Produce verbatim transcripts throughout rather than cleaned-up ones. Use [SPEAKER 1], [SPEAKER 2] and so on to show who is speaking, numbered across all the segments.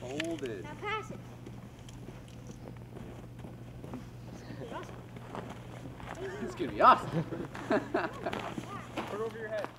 [SPEAKER 1] Hold it.
[SPEAKER 2] Now pass it.
[SPEAKER 1] It's gonna be awesome.
[SPEAKER 3] Put it over your head.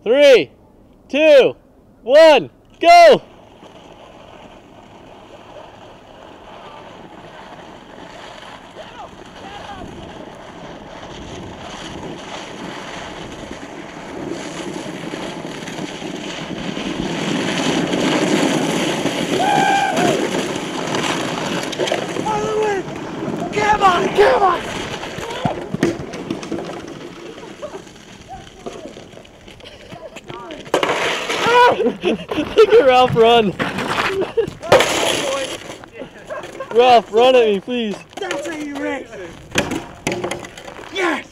[SPEAKER 2] Three, two, one, go!
[SPEAKER 3] Come on, come on!
[SPEAKER 2] Look at Ralph run. Ralph, run at me, please.
[SPEAKER 3] That's how you race. Yes! Yes!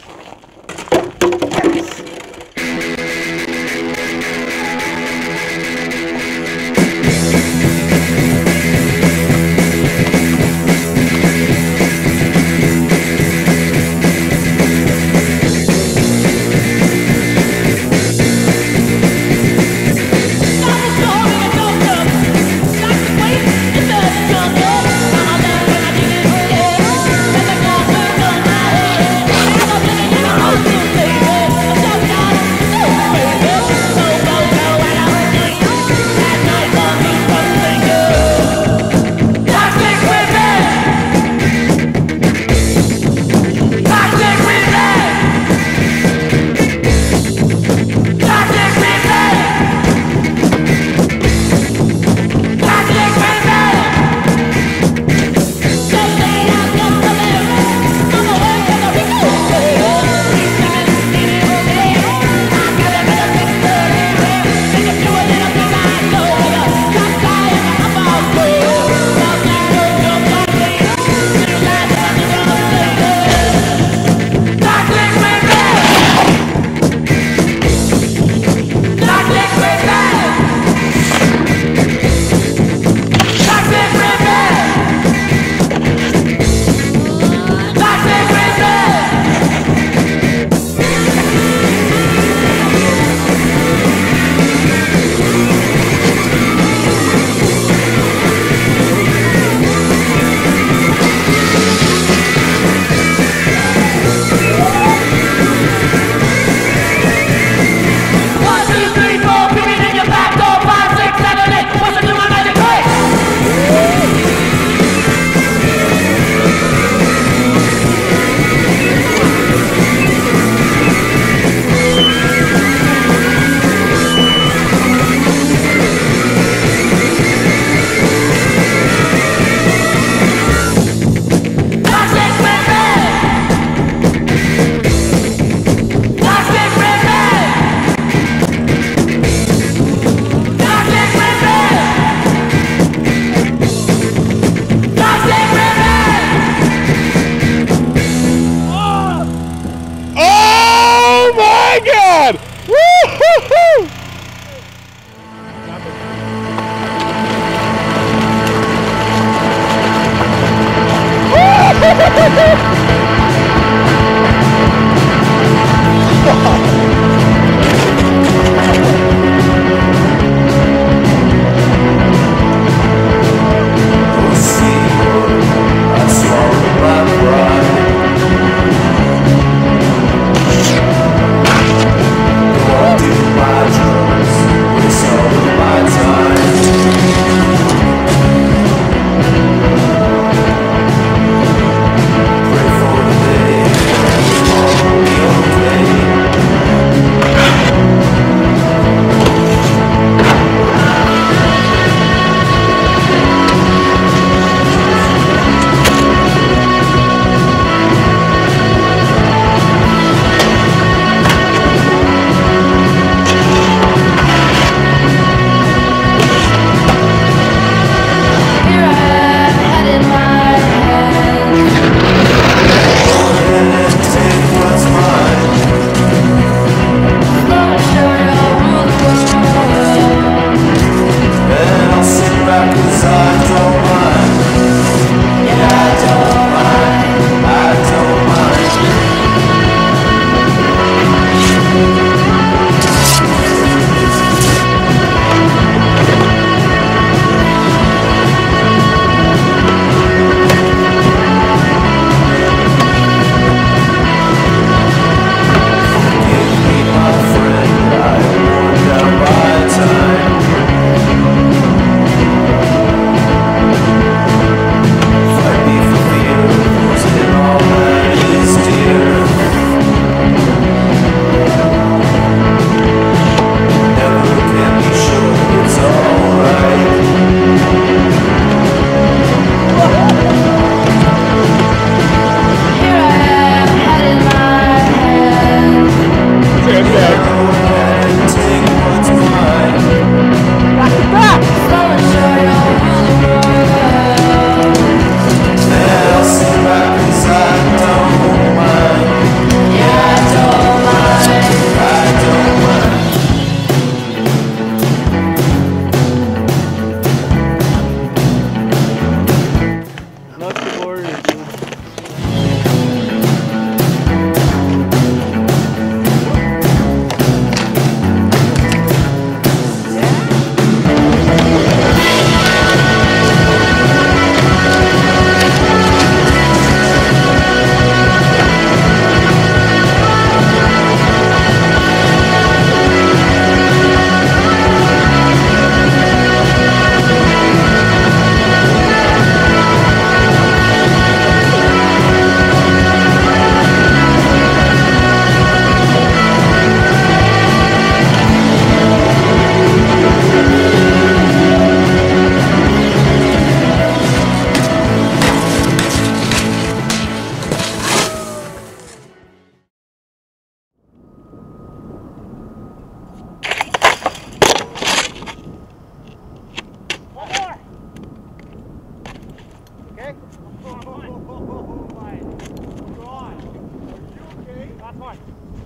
[SPEAKER 3] Last one.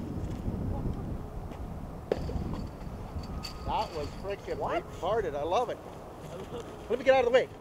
[SPEAKER 4] That was freaking retarded. I love it. Let me get out of the way.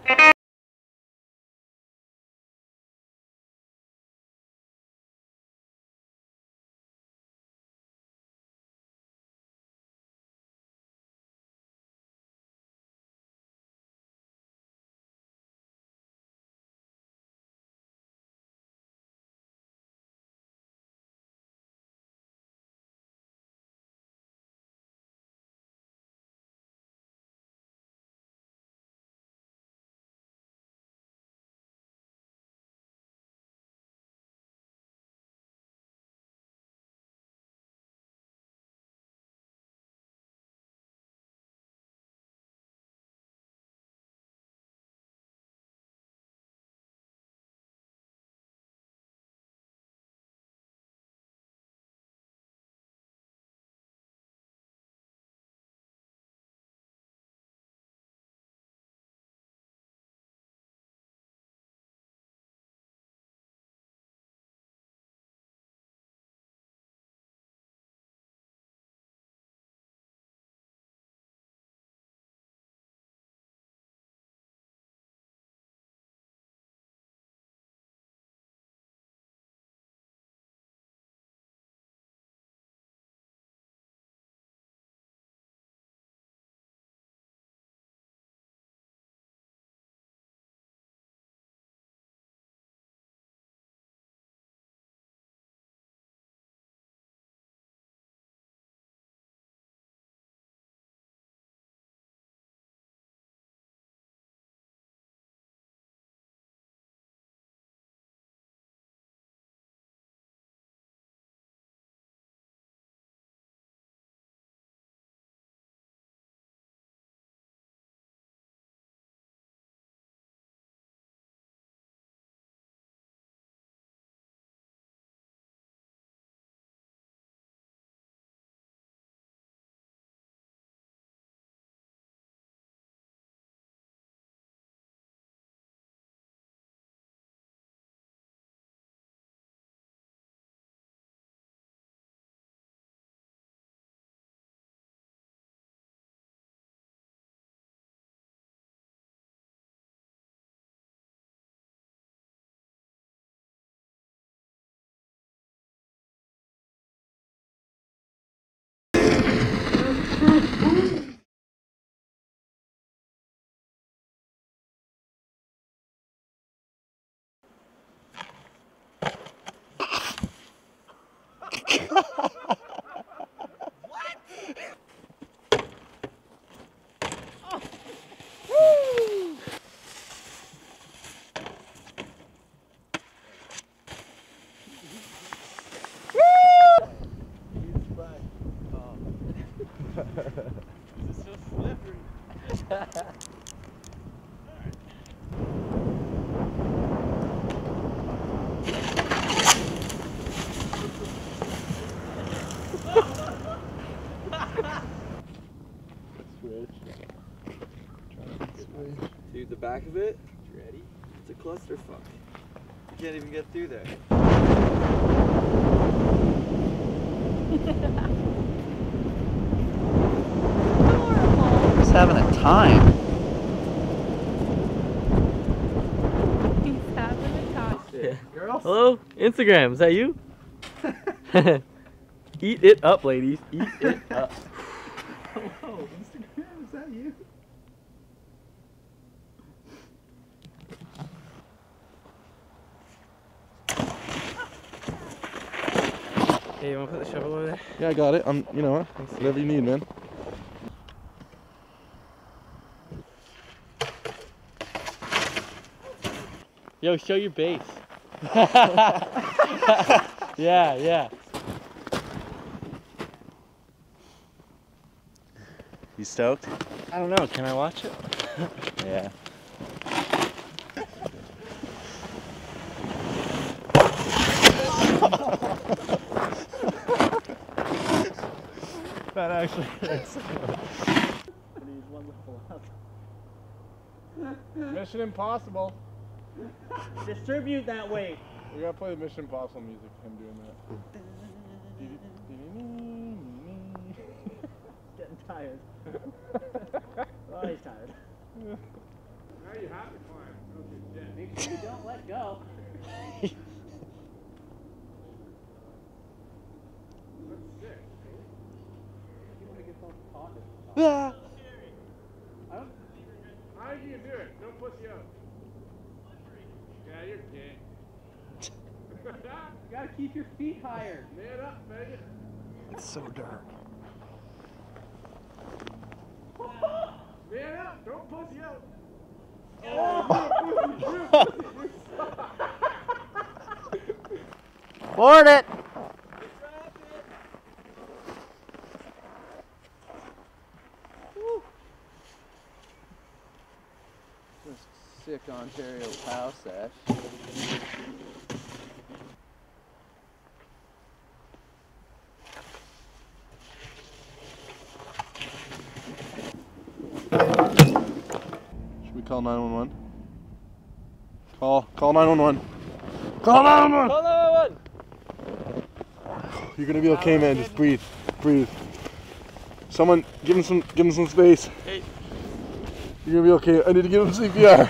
[SPEAKER 1] This is so slippery.
[SPEAKER 5] Dude, the back of it, you ready? It's a clusterfuck. You can't even get through there.
[SPEAKER 6] He's having a time.
[SPEAKER 7] He's having a time.
[SPEAKER 5] Yeah.
[SPEAKER 1] Girls?
[SPEAKER 2] Hello? Instagram, is that you? Eat it up, ladies. Eat it up.
[SPEAKER 1] Hello, Instagram, is that you?
[SPEAKER 2] Hey, you wanna put the shovel over there?
[SPEAKER 4] Yeah, I got it. I'm, you know what? Whatever you need, man.
[SPEAKER 2] Yo, show your base. Yeah, yeah.
[SPEAKER 6] You stoked?
[SPEAKER 2] I don't know, can I watch it?
[SPEAKER 6] Yeah.
[SPEAKER 2] That actually hurts.
[SPEAKER 8] Mission Impossible.
[SPEAKER 3] Distribute that weight.
[SPEAKER 8] We gotta play the Mission Impossible music, him doing that. Now you have to climb. Okay, shit.
[SPEAKER 1] Make sure you don't let go.
[SPEAKER 8] That's sick.
[SPEAKER 1] You want to get those pockets.
[SPEAKER 2] Ah.
[SPEAKER 8] I don't... How do you do it? Don't pussy out. Yeah, you're gay.
[SPEAKER 1] You gotta keep your feet higher.
[SPEAKER 8] Man up, baby.
[SPEAKER 2] It's so dark.
[SPEAKER 8] Man up, don't pussy out.
[SPEAKER 6] Board it!
[SPEAKER 5] Sick Ontario pow sesh.
[SPEAKER 4] Should we call nine one one? Call, call nine one one. Call nine one one!
[SPEAKER 2] Call nine one one!
[SPEAKER 4] You're gonna be okay, man. Just breathe, breathe. Someone, give him some, give him some space.
[SPEAKER 2] Hey.
[SPEAKER 4] You're gonna be okay. I need to give him C P R.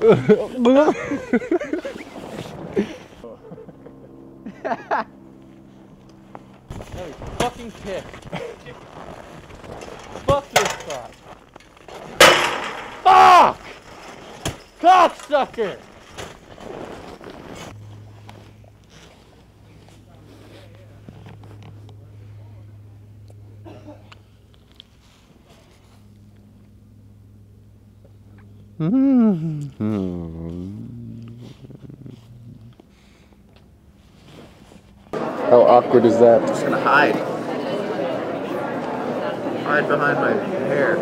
[SPEAKER 2] No, he's fucking pissed. Fuck this spot. Fuck! Cocksucker!
[SPEAKER 4] How awkward is that?
[SPEAKER 5] I'm just gonna hide. Hide behind my hair.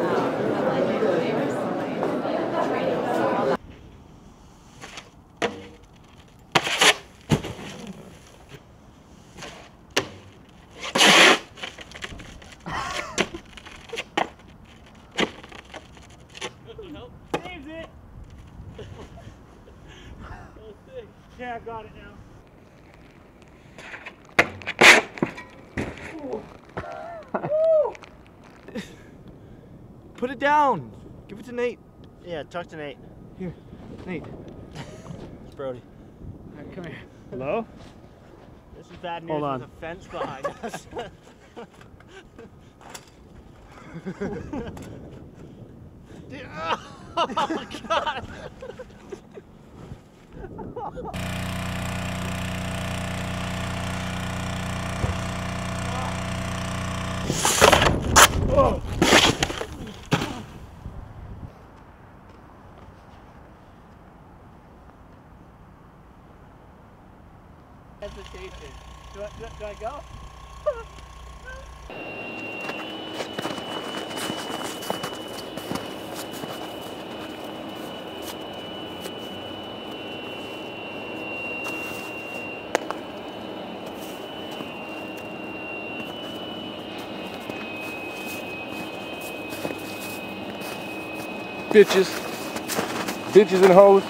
[SPEAKER 3] Saves it. Yeah, I got it now.
[SPEAKER 5] Put it down. Give it to Nate.
[SPEAKER 3] Yeah, talk to Nate.
[SPEAKER 5] Here, Nate.
[SPEAKER 3] It's Brody.
[SPEAKER 1] Alright, come here.
[SPEAKER 3] Hello? This is bad news.
[SPEAKER 1] Hold on.
[SPEAKER 3] There's a fence behind us. Dude, oh my god!
[SPEAKER 4] Oh.
[SPEAKER 1] Hesitation. Do I, do, do I go?
[SPEAKER 4] Bitches. Bitches and hoes.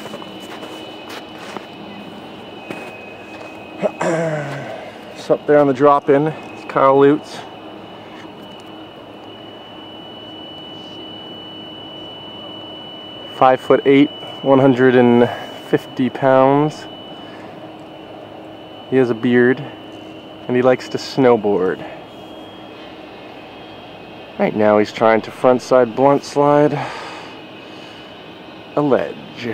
[SPEAKER 4] It's up there on the drop-in. It's Kyle Lutz. Five foot eight, one hundred fifty pounds. He has a beard, and he likes to snowboard. Right now he's trying to frontside blunt slide a ledge.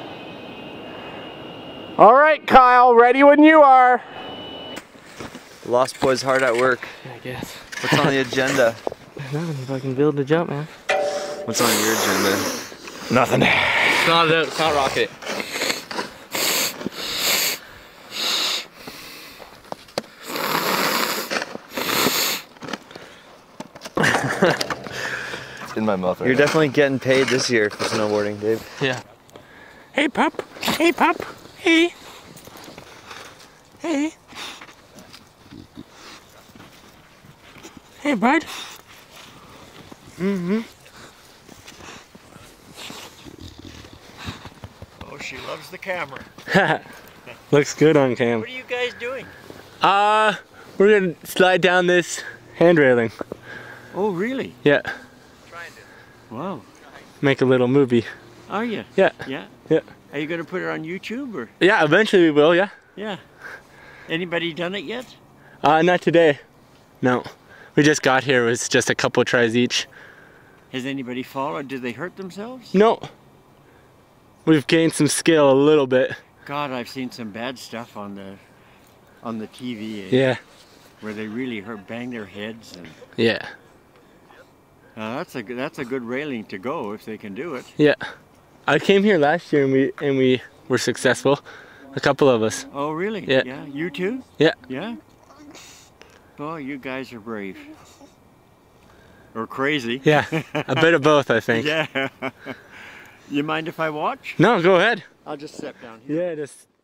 [SPEAKER 4] All right, Kyle, ready when you are.
[SPEAKER 5] Lost Boy's hard at work.
[SPEAKER 2] I guess.
[SPEAKER 5] What's on the agenda?
[SPEAKER 2] Nothing, if I can build the jump, man.
[SPEAKER 5] What's on your agenda?
[SPEAKER 2] Nothing. It's not, a, it's not rocket.
[SPEAKER 5] In my mouth right You're now. Definitely getting paid this year for snowboarding, Dave.
[SPEAKER 2] Yeah.
[SPEAKER 3] Hey, pup. Hey, pup. Hey. Hey. Hey, bud. Mm-hmm. Oh, she loves the camera.
[SPEAKER 2] Looks good on cam.
[SPEAKER 3] What are you guys doing?
[SPEAKER 2] Uh, we're gonna slide down this hand railing.
[SPEAKER 3] Oh, really?
[SPEAKER 2] Yeah.
[SPEAKER 3] Wow.
[SPEAKER 2] make a little movie.
[SPEAKER 3] Are you?
[SPEAKER 2] Yeah.
[SPEAKER 3] Yeah?
[SPEAKER 2] Yeah.
[SPEAKER 3] Are you going to put it on YouTube or?
[SPEAKER 2] Yeah, eventually we will, yeah.
[SPEAKER 3] Yeah. Anybody done it yet?
[SPEAKER 2] Uh, not today. No. We just got here. It was just a couple tries each.
[SPEAKER 3] Has anybody fallen? Did they hurt themselves?
[SPEAKER 2] No. We've gained some skill a little bit.
[SPEAKER 3] God, I've seen some bad stuff on the on the T V. Eh?
[SPEAKER 2] Yeah.
[SPEAKER 3] Where they really hurt, bang their heads. And
[SPEAKER 2] Yeah.
[SPEAKER 3] uh, that's a good- that's a good railing to go if they can do it.
[SPEAKER 2] Yeah. I came here last year and we and we were successful. A couple of us.
[SPEAKER 3] Oh, really?
[SPEAKER 2] Yeah.
[SPEAKER 3] Yeah. You too?
[SPEAKER 2] Yeah.
[SPEAKER 3] Yeah. Oh, you guys are brave. Or crazy.
[SPEAKER 2] Yeah. A bit of both, I think.
[SPEAKER 3] Yeah. You mind if I watch?
[SPEAKER 2] No, go ahead.
[SPEAKER 3] I'll just step down here.
[SPEAKER 2] Yeah, just